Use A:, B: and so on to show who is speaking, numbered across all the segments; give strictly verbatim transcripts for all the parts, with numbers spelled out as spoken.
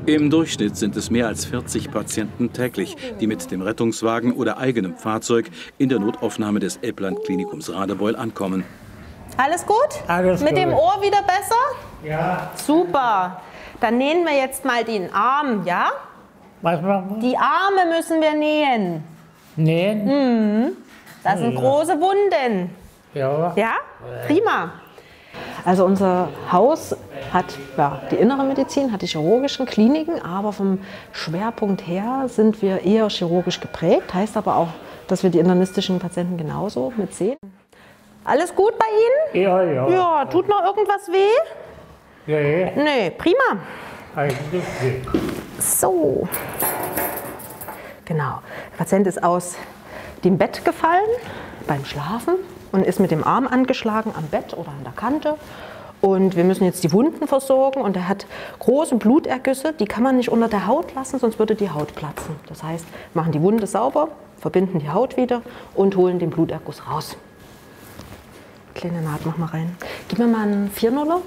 A: Im Durchschnitt sind es mehr als vierzig Patienten täglich, die mit dem Rettungswagen oder eigenem Fahrzeug in der Notaufnahme des Elbland-Klinikums Radebeul ankommen.
B: Alles gut?
C: Alles
B: mit
C: gut.
B: dem Ohr wieder besser?
C: Ja.
B: Super. Dann nähen wir jetzt mal den Arm, ja?
C: Was machen wir?
B: Die Arme müssen wir nähen.
C: Nähen?
B: Mhm. Das sind
C: Ja.
B: große Wunden.
C: Ja.
B: Ja? Prima. Also unser Haus hat ja, die innere Medizin, hat die chirurgischen Kliniken, aber vom Schwerpunkt her sind wir eher chirurgisch geprägt. Heißt aber auch, dass wir die internistischen Patienten genauso mitsehen. Alles gut bei Ihnen?
C: Ja, ja.
B: Ja, tut noch irgendwas weh?
C: Ja, ja.
B: Nee, prima.
C: Eigentlich nicht.
B: So. Genau. Der Patient ist aus dem Bett gefallen beim Schlafen und ist mit dem Arm angeschlagen am Bett oder an der Kante. Und wir müssen jetzt die Wunden versorgen und er hat große Blutergüsse, die kann man nicht unter der Haut lassen, sonst würde die Haut platzen. Das heißt, wir machen die Wunde sauber, verbinden die Haut wieder und holen den Bluterguss raus. Kleine Naht machen wir rein. Gib mir mal einen vier nuller.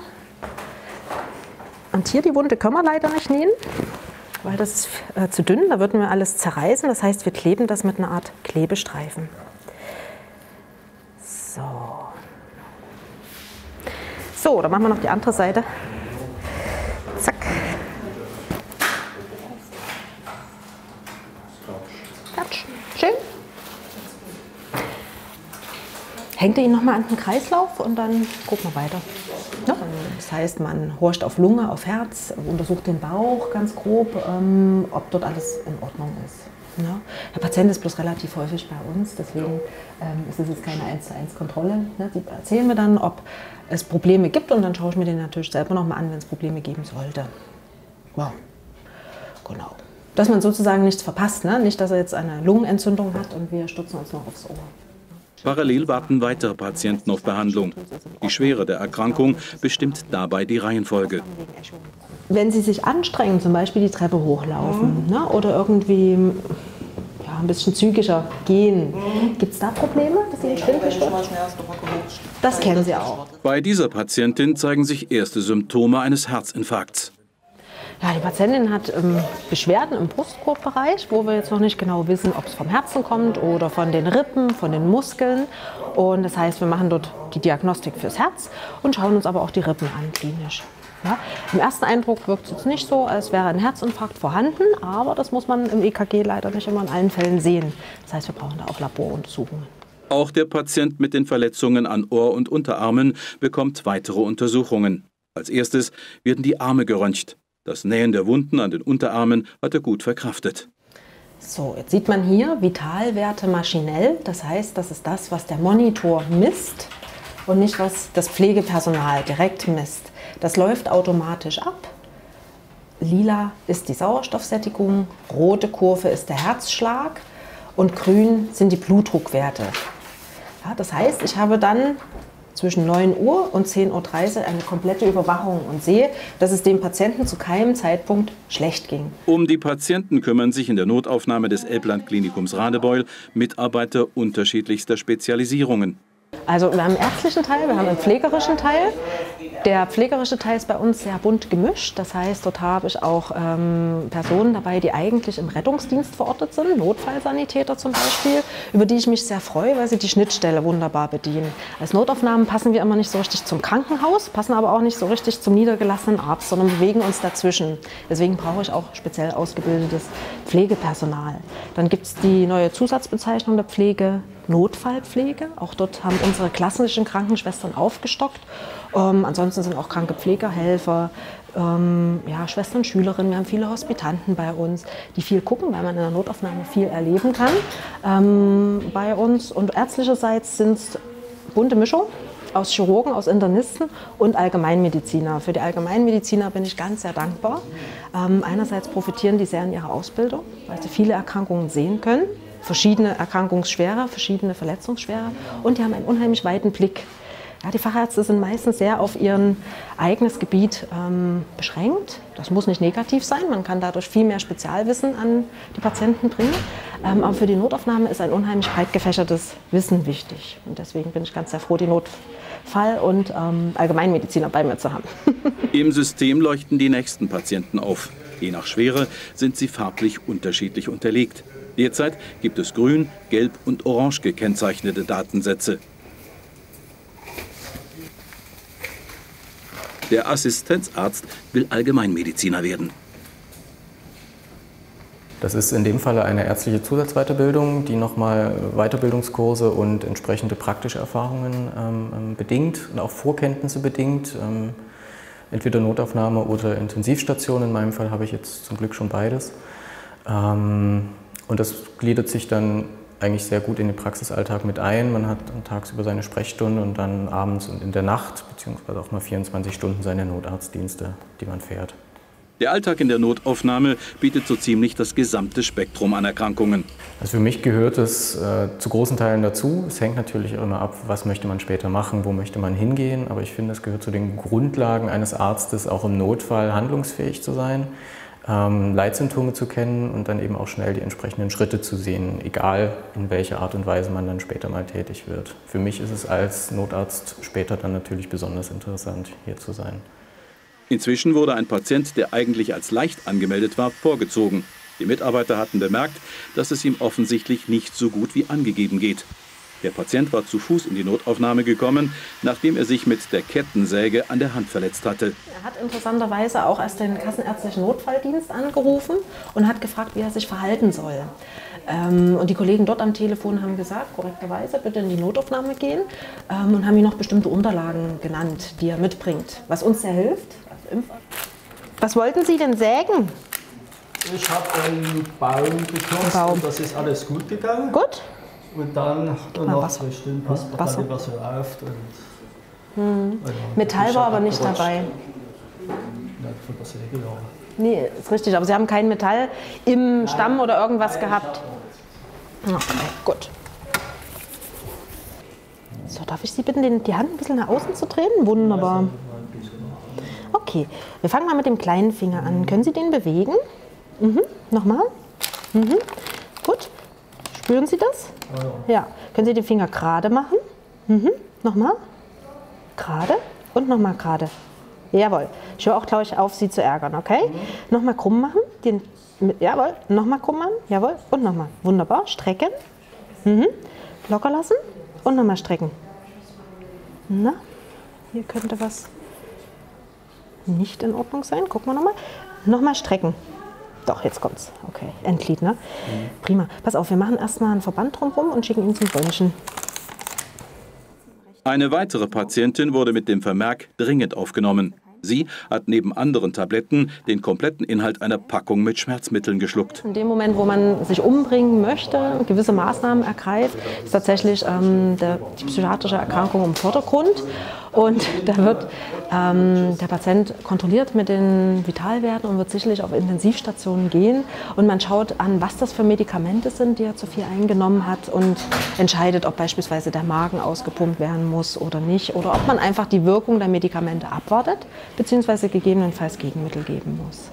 B: Und hier die Wunde können wir leider nicht nähen, weil das ist äh, zu dünn, da würden wir alles zerreißen. Das heißt, wir kleben das mit einer Art Klebestreifen. So. So, dann machen wir noch die andere Seite. Zack. Klatsch. Schön. Hängt ihr ihn nochmal an den Kreislauf und dann gucken wir weiter. Ja? Das heißt, man horcht auf Lunge, auf Herz, untersucht den Bauch ganz grob, ähm, ob dort alles in Ordnung ist. Ja? Der Patient ist bloß relativ häufig bei uns, deswegen ähm, ist es jetzt keine eins zu eins Kontrolle. Ne? Die erzählen mir dann, ob es Probleme gibt und dann schaue ich mir den natürlich selber nochmal an, wenn es Probleme geben sollte. Wow. Genau. Dass man sozusagen nichts verpasst, ne? Nicht, dass er jetzt eine Lungenentzündung hat und wir stürzen uns noch aufs Ohr.
A: Parallel warten weitere Patienten auf Behandlung. Die Schwere der Erkrankung bestimmt dabei die Reihenfolge.
B: Wenn Sie sich anstrengen, zum Beispiel die Treppe hochlaufen, mhm. ne, oder irgendwie ja, ein bisschen zügiger gehen, mhm. gibt es da Probleme, dass Ihnen schwindelig wird? Das kennen Sie auch.
A: Bei dieser Patientin zeigen sich erste Symptome eines Herzinfarkts.
B: Ja, die Patientin hat ähm, Beschwerden im Brustkorbbereich, wo wir jetzt noch nicht genau wissen, ob es vom Herzen kommt oder von den Rippen, von den Muskeln. Und das heißt, wir machen dort die Diagnostik fürs Herz und schauen uns aber auch die Rippen an, klinisch. Ja, im ersten Eindruck wirkt es jetzt nicht so, als wäre ein Herzinfarkt vorhanden, aber das muss man im E K G leider nicht immer in allen Fällen sehen. Das heißt, wir brauchen da auch Laboruntersuchungen.
A: Auch der Patient mit den Verletzungen an Ohr und Unterarmen bekommt weitere Untersuchungen. Als erstes werden die Arme geröntgt. Das Nähen der Wunden an den Unterarmen hat er gut verkraftet.
B: So, jetzt sieht man hier Vitalwerte maschinell. Das heißt, das ist das, was der Monitor misst und nicht, was das Pflegepersonal direkt misst. Das läuft automatisch ab. Lila ist die Sauerstoffsättigung, rote Kurve ist der Herzschlag und grün sind die Blutdruckwerte. Ja, das heißt, ich habe dann zwischen neun Uhr und zehn Uhr dreißig eine komplette Überwachung und sehe, dass es dem Patienten zu keinem Zeitpunkt schlecht ging.
A: Um die Patienten kümmern sich in der Notaufnahme des Elbland-Klinikums Radebeul Mitarbeiter unterschiedlichster Spezialisierungen.
B: Also wir haben einen ärztlichen Teil, wir haben einen pflegerischen Teil. Der pflegerische Teil ist bei uns sehr bunt gemischt. Das heißt, dort habe ich auch ähm, Personen dabei, die eigentlich im Rettungsdienst verortet sind, Notfallsanitäter zum Beispiel, über die ich mich sehr freue, weil sie die Schnittstelle wunderbar bedienen. Als Notaufnahmen passen wir immer nicht so richtig zum Krankenhaus, passen aber auch nicht so richtig zum niedergelassenen Arzt, sondern bewegen uns dazwischen. Deswegen brauche ich auch speziell ausgebildetes Pflegepersonal. Dann gibt es die neue Zusatzbezeichnung der Pflege, Notfallpflege. Auch dort haben unsere klassischen Krankenschwestern aufgestockt. Ähm, ansonsten sind auch kranke Pflegehelfer, ähm, ja, Schwestern, Schülerinnen. Wir haben viele Hospitanten bei uns, die viel gucken, weil man in der Notaufnahme viel erleben kann ähm, bei uns. Und ärztlicherseits sind es bunte Mischung aus Chirurgen, aus Internisten und Allgemeinmediziner. Für die Allgemeinmediziner bin ich ganz sehr dankbar. Ähm, einerseits profitieren die sehr in ihrer Ausbildung, weil sie viele Erkrankungen sehen können. Verschiedene Erkrankungsschwere, verschiedene Verletzungsschwere und die haben einen unheimlich weiten Blick. Ja, die Fachärzte sind meistens sehr auf ihr eigenes Gebiet ähm, beschränkt. Das muss nicht negativ sein, man kann dadurch viel mehr Spezialwissen an die Patienten bringen. Ähm, aber für die Notaufnahme ist ein unheimlich breit gefächertes Wissen wichtig. Und deswegen bin ich ganz sehr froh, die Notfall- und ähm, Allgemeinmediziner bei mir zu haben.
A: Im System leuchten die nächsten Patienten auf. Je nach Schwere sind sie farblich unterschiedlich unterlegt. Derzeit gibt es grün, gelb und orange gekennzeichnete Datensätze. Der Assistenzarzt will Allgemeinmediziner werden.
D: Das ist in dem Falle eine ärztliche Zusatzweiterbildung, die nochmal Weiterbildungskurse und entsprechende praktische Erfahrungen ähm, bedingt und auch Vorkenntnisse bedingt. Ähm, entweder Notaufnahme oder Intensivstation. In meinem Fall habe ich jetzt zum Glück schon beides. Ähm, und das gliedert sich dann eigentlich sehr gut in den Praxisalltag mit ein. Man hat tagsüber seine Sprechstunde und dann abends und in der Nacht, beziehungsweise auch mal vierundzwanzig Stunden seine Notarztdienste, die man fährt.
A: Der Alltag in der Notaufnahme bietet so ziemlich das gesamte Spektrum an Erkrankungen.
D: Also für mich gehört es äh, zu großen Teilen dazu. Es hängt natürlich auch immer ab, was möchte man später machen, wo möchte man hingehen. Aber ich finde, es gehört zu den Grundlagen eines Arztes, auch im Notfall handlungsfähig zu sein, ähm, Leitsymptome zu kennen und dann eben auch schnell die entsprechenden Schritte zu sehen, egal in welcher Art und Weise man dann später mal tätig wird. Für mich ist es als Notarzt später dann natürlich besonders interessant, hier zu sein.
A: Inzwischen wurde ein Patient, der eigentlich als leicht angemeldet war, vorgezogen. Die Mitarbeiter hatten bemerkt, dass es ihm offensichtlich nicht so gut wie angegeben geht. Der Patient war zu Fuß in die Notaufnahme gekommen, nachdem er sich mit der Kettensäge an der Hand verletzt hatte.
B: Er hat interessanterweise auch erst den kassenärztlichen Notfalldienst angerufen und hat gefragt, wie er sich verhalten soll. Ähm, und die Kollegen dort am Telefon haben gesagt, korrekterweise bitte in die Notaufnahme gehen, ähm, und haben ihm noch bestimmte Unterlagen genannt, die er mitbringt, was uns sehr hilft. Was wollten Sie denn sägen?
E: Ich habe einen Baum gekürzt
B: Baum.
E: und das ist alles gut gegangen.
B: Gut.
E: Und dann nach zwei Stunden passt man
B: Wasser.
E: dann lieber so auf. Und,
B: hm.
E: ja,
B: Metall war aber nicht dabei.
E: Ja, von der Säge, ja.
B: Nee, ist richtig, aber Sie haben kein Metall im Stamm oder irgendwas gehabt. Okay, gut. So, darf ich Sie bitten, den, die Hand ein bisschen nach außen zu drehen? Wunderbar. Okay, wir fangen mal mit dem kleinen Finger an. Können Sie den bewegen? Mhm. Nochmal. Mhm. Gut. Spüren Sie das? Ja. Ja. Können Sie den Finger gerade machen? Mhm. Nochmal. Gerade und nochmal gerade. Jawohl. Ich höre auch, glaube ich, auf, Sie zu ärgern, okay? Mhm. Nochmal krumm machen. Den, jawohl. Nochmal krumm machen. Jawohl. Und nochmal. Wunderbar. Strecken. Mhm. Locker lassen. Und nochmal strecken. Na, hier könnte was nicht in Ordnung sein. Gucken wir nochmal. Nochmal strecken. Doch, jetzt kommt's. Okay, Endglied, ne? Mhm. Prima. Pass auf, wir machen erstmal einen Verband drumherum und schicken ihn zum Röntgen.
A: Eine weitere Patientin wurde mit dem Vermerk dringend aufgenommen. Sie hat neben anderen Tabletten den kompletten Inhalt einer Packung mit Schmerzmitteln geschluckt.
B: In dem Moment, wo man sich umbringen möchte, gewisse Maßnahmen ergreift, ist tatsächlich ähm, der, die psychiatrische Erkrankung im Vordergrund. Und da wird ähm, der Patient kontrolliert mit den Vitalwerten und wird sicherlich auf Intensivstationen gehen. Und man schaut an, was das für Medikamente sind, die er zu viel eingenommen hat, und entscheidet, ob beispielsweise der Magen ausgepumpt werden muss oder nicht. Oder ob man einfach die Wirkung der Medikamente abwartet, beziehungsweise gegebenenfalls Gegenmittel geben muss.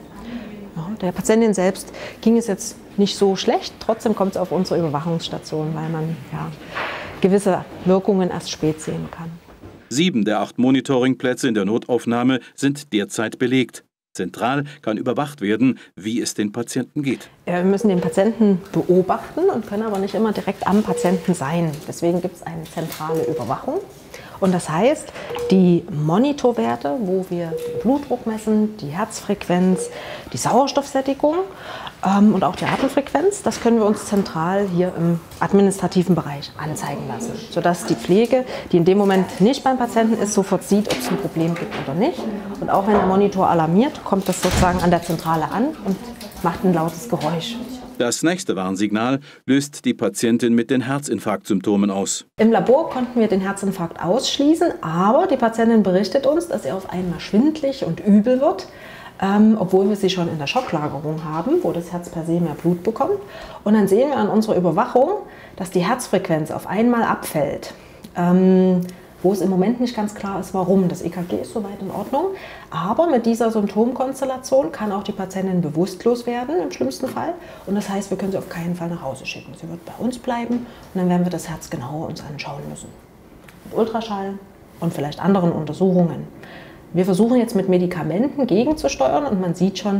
B: Ja, der Patientin selbst ging es jetzt nicht so schlecht. Trotzdem kommt es auf unsere Überwachungsstation, weil man ja, gewisse Wirkungen erst spät sehen kann.
A: Sieben der acht Monitoringplätze in der Notaufnahme sind derzeit belegt. Zentral kann überwacht werden, wie es den Patienten geht.
B: Wir müssen den Patienten beobachten und können aber nicht immer direkt am Patienten sein. Deswegen gibt es eine zentrale Überwachung. Und das heißt, die Monitorwerte, wo wir den Blutdruck messen, die Herzfrequenz, die Sauerstoffsättigung ähm, und auch die Atemfrequenz, das können wir uns zentral hier im administrativen Bereich anzeigen lassen, sodass die Pflege, die in dem Moment nicht beim Patienten ist, sofort sieht, ob es ein Problem gibt oder nicht. Und auch wenn der Monitor alarmiert, kommt das sozusagen an der Zentrale an und macht ein lautes Geräusch.
A: Das nächste Warnsignal löst die Patientin mit den Herzinfarktsymptomen aus.
B: Im Labor konnten wir den Herzinfarkt ausschließen, aber die Patientin berichtet uns, dass sie auf einmal schwindelig und übel wird, ähm, obwohl wir sie schon in der Schocklagerung haben, wo das Herz per se mehr Blut bekommt. Und dann sehen wir an unserer Überwachung, dass die Herzfrequenz auf einmal abfällt. Ähm, wo es im Moment nicht ganz klar ist, warum. Das E K G ist soweit in Ordnung, aber mit dieser Symptomkonstellation kann auch die Patientin bewusstlos werden, im schlimmsten Fall. Und das heißt, wir können sie auf keinen Fall nach Hause schicken. Sie wird bei uns bleiben und dann werden wir das Herz genauer uns anschauen müssen. Mit Ultraschall und vielleicht anderen Untersuchungen. Wir versuchen jetzt mit Medikamenten gegenzusteuern und man sieht schon,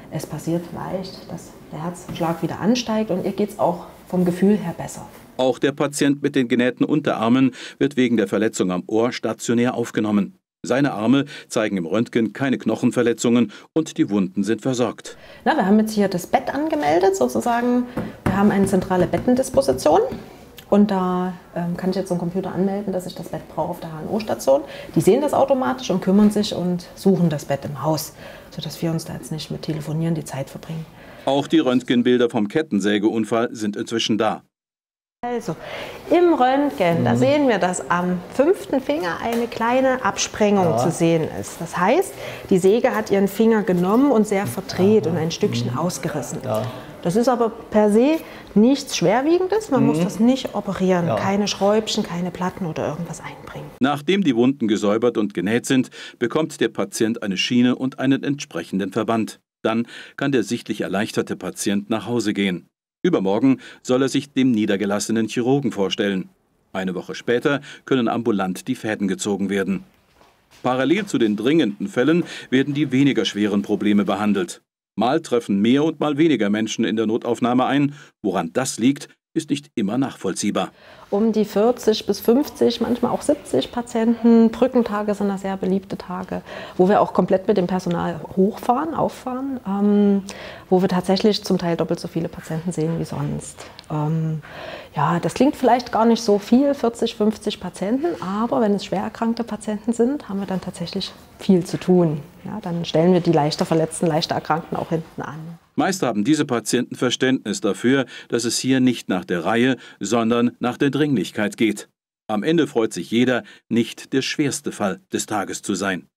B: Es passiert leicht, dass der Herzschlag wieder ansteigt und ihr geht es auch vom Gefühl her besser.
A: Auch der Patient mit den genähten Unterarmen wird wegen der Verletzung am Ohr stationär aufgenommen. Seine Arme zeigen im Röntgen keine Knochenverletzungen und die Wunden sind versorgt.
B: Na, wir haben jetzt hier das Bett angemeldet, sozusagen. Wir haben eine zentrale Bettendisposition. Und da ähm, kann ich jetzt so einen Computer anmelden, dass ich das Bett brauche auf der H N O-Station. Die sehen das automatisch und kümmern sich und suchen das Bett im Haus, sodass wir uns da jetzt nicht mit Telefonieren die Zeit verbringen.
A: Auch die Röntgenbilder vom Kettensägeunfall sind inzwischen da.
B: Also, im Röntgen, da sehen wir, dass am fünften Finger eine kleine Absprengung ja. zu sehen ist. Das heißt, die Säge hat ihren Finger genommen und sehr verdreht ja. und ein Stückchen mhm. ausgerissen. Ja. Das ist aber per se nichts Schwerwiegendes, man mhm. muss das nicht operieren, ja. keine Schräubchen, keine Platten oder irgendwas einbringen.
A: Nachdem die Wunden gesäubert und genäht sind, bekommt der Patient eine Schiene und einen entsprechenden Verband. Dann kann der sichtlich erleichterte Patient nach Hause gehen. Übermorgen soll er sich dem niedergelassenen Chirurgen vorstellen. Eine Woche später können ambulant die Fäden gezogen werden. Parallel zu den dringenden Fällen werden die weniger schweren Probleme behandelt. Mal treffen mehr und mal weniger Menschen in der Notaufnahme ein. Woran das liegt, ist nicht immer nachvollziehbar.
B: Um die vierzig bis fünfzig, manchmal auch siebzig Patienten. Brückentage sind da sehr beliebte Tage, wo wir auch komplett mit dem Personal hochfahren, auffahren, ähm, wo wir tatsächlich zum Teil doppelt so viele Patienten sehen wie sonst. Ähm, ja, das klingt vielleicht gar nicht so viel, vierzig, fünfzig Patienten, aber wenn es schwer erkrankte Patienten sind, haben wir dann tatsächlich viel zu tun. Ja, dann stellen wir die leichter Verletzten, leichter Erkrankten auch hinten an.
A: Meist haben diese Patienten Verständnis dafür, dass es hier nicht nach der Reihe, sondern nach der Dringlichkeit geht. Am Ende freut sich jeder, nicht der schwerste Fall des Tages zu sein.